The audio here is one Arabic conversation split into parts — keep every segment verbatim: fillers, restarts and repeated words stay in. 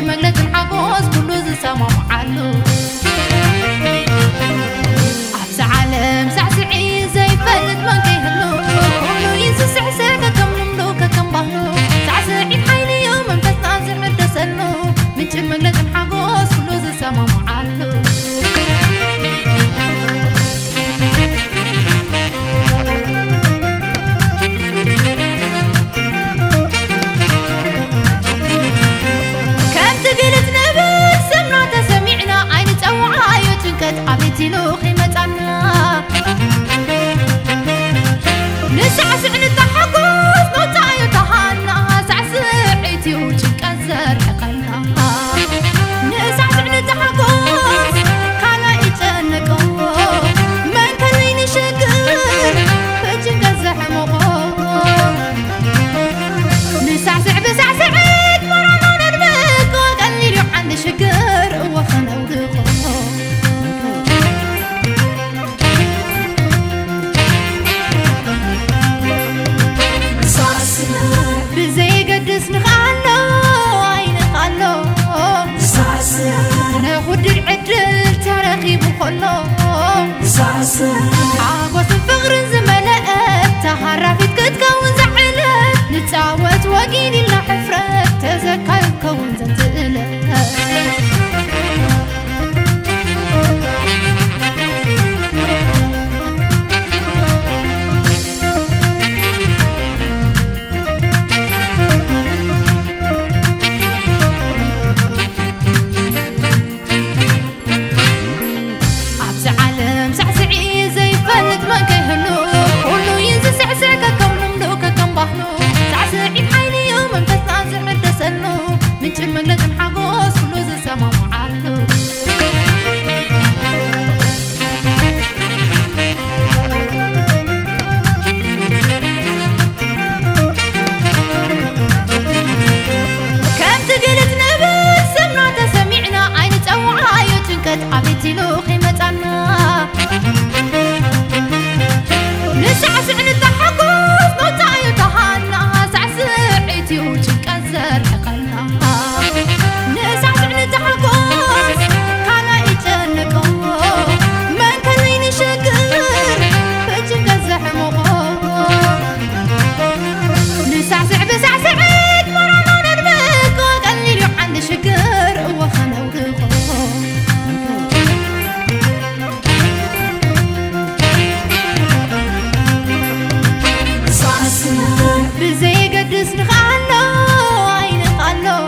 مجلة الحقوس كله زسامة معلو عبس عالم سعسعي زي فلت ما كيهلو كله ينسو سعسعك كم نملوك كم بهلو سعسعي حيلي يوم انفتنا زعر دسلو من جم مجلة الحقوس كله زسامة معلو عبيتي لو خيمتنا نسعسع نتحقوس نوتايو تهانا سعسعيتي وجنك الزرع قلنا نسعسع نتحقوس كالا يتنقو من كليني شكر وجنك الزرع مقو نسعسع بسعسعيت مرانا نرمك وقال لي روح عندي شكر وخنا ودقو ناخد العدل تراخيب وخلو عاقوس الفغر زملأت تهرفت كتكون زعلت نتعوت وقيني لا حفرت تزكى كون زتقلت عبيتي لو خيمتنا نسعسع نتحقوس نوتايو تهانا سعسعيتي وجنك الزرع قلنا نسعسع نتحقوس كالا يتنقو من كليني شكر وجنك الزرع مقو نسعسع بسعسعيت مرانا نرمك وقال لي روح عندي شكر وخنا ودقو بزي قدس نخالو عين خالو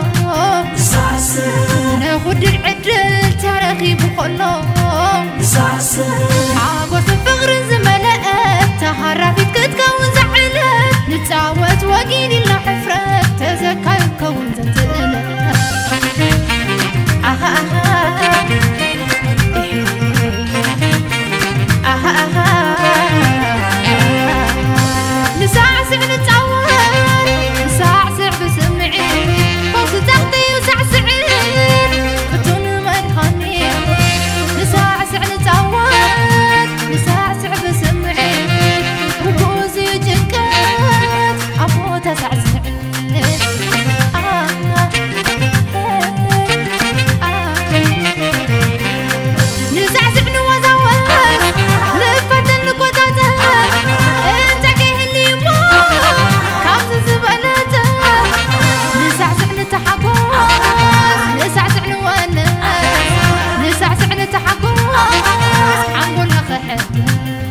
ناخد العدل تراخيب وخلو عاقوس الفغر زملأت تهرفت كتكون زعلت نتعوت وقيني لا حفرت تزكى كون زتقلت اها اها اها اها نسعسع نتعود نسعسع بسمعي فوز تغطي وسعسعين فتون مرهني نسعسع نتعود نسعسع بسمعي وبوزي جنكت أبو تسعسعين آه نسعسع نوزوات لفت النقطة انت كهلي مو كامز زبالته نسعسع نتحقوس نسعسع نوانا نسعسع نتحقوس عنقولنا خحب